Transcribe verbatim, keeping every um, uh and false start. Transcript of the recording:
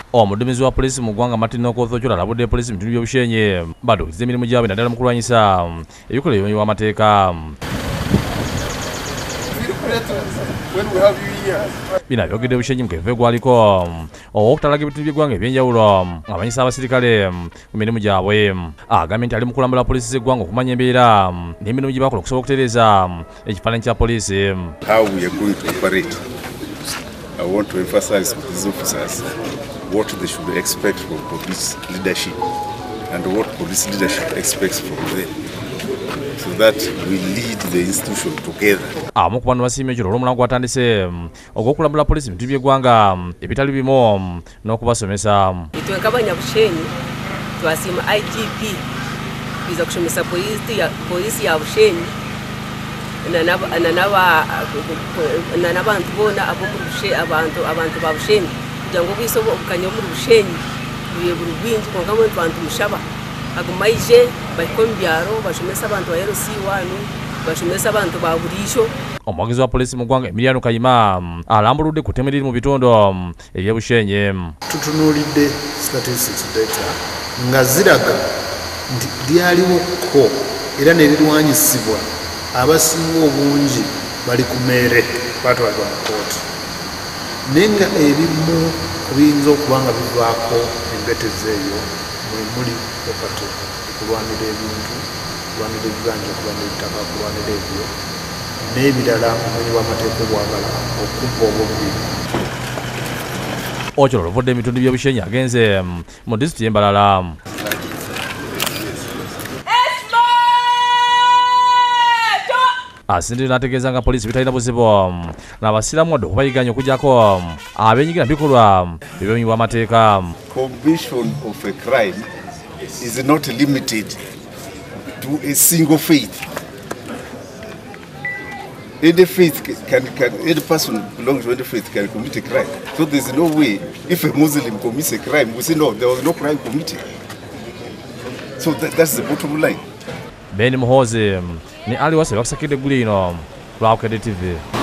Omudumizi wa polisi mu ggwanga Martin Okoth alabudde polisi mu bitundu by'Obushenyi baddukiza emirimu gyabwe naddala mu kulwanyisa ebikola eby'obumenyi bw'amateeka. Bino byogedde Bushenyi mu keefe gwaliko okutalaga ebitundu by'eggwanga eby'enjawulo ng'amanyisa abasirikale ku mirimu gyabwe. Agambye nti ali mu kulambula polisi z'eggwanga okumanya embeera n'emirimu gye bakola okusobola okutereeza ekifaananyi kya polisi. How we are going to operate. I want to emphasize with these officers what they should expect from police leadership and what police leadership expects from them, so that we lead the institution together. Amu ku bano basiimye ekiro olw'omulango gwatandise ogw'okulambula polisi mu bitundu by'eggwanga ebitali bimu n'okubasomesa. Itwe nk'Abanyabushenyi twasiima I G P kuza kushomesa polisi ya Bushenyi na n'abantu bona abantu abantu ba Bushenyi kugira ngo bisobo obukanya muri Bushenyi biye buri bwingi konka mu bantu mushaba agumaije bayikomi byaro bashomesa abantu ba L C one bashomesa abantu ba burisho. Omuwagizi wa polisi mu ggwanga Emiliano Kayima alambuludde ku ttemu eriri mu bitundu eby'e Bushenyi. Tutunuulidde statistics data nga ziraga nti lyaliwokko era n'ebirwanyisibwa abasinga obungi bali ku meere batwalibwa mu kooti. Nenga ebimu kubiyinza okuba nga bivaako embetezo eyo mwe muli okati okulwanira ebintu, okulwanira ebibanja, okulwanira ebitaka, okulwanira ebyo n'ebirala obumenyi bw'amateeka obwagala okubba obubbi. Okyo oluvudde ebitundu by'e Bushenyi agenze mu disitulikiti y'e Mbarara. Asindiri n'ategeeza nga polisi bitalina buzibu n'abasiraamu wadde okubayiganya okuggyako abenyigira mu bikolwa eby'obumenyi bw'amateeka. Commission of a crime is not limited to a single faith. Any faith can, can any person belonging to any faith can commit a crime. So there's no way if a Muslim commits a crime, we say no, there was no crime committed. So that, that's the bottom line. Ben Muhozi ni Ali Wase bakusakidde eggulu lino lwa Bukedde T V.